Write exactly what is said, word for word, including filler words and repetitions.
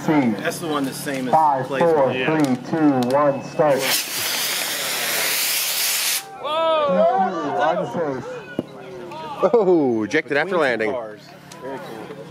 proceed. That's the one the same as Five, plays four, one. Yeah. three, two, one, start. Whoa! Unsafe. Oh, ejected after landing. Cars. Very cool.